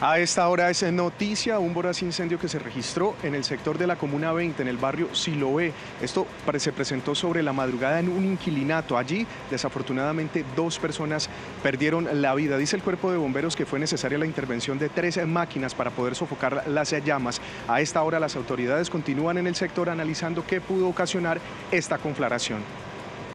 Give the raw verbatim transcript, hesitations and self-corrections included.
A esta hora es noticia un voraz incendio que se registró en el sector de la Comuna veinte, en el barrio Siloé. Esto se presentó sobre la madrugada en un inquilinato. Allí, desafortunadamente, dos personas perdieron la vida. Dice el cuerpo de bomberos que fue necesaria la intervención de tres máquinas para poder sofocar las llamas. A esta hora las autoridades continúan en el sector analizando qué pudo ocasionar esta conflagración.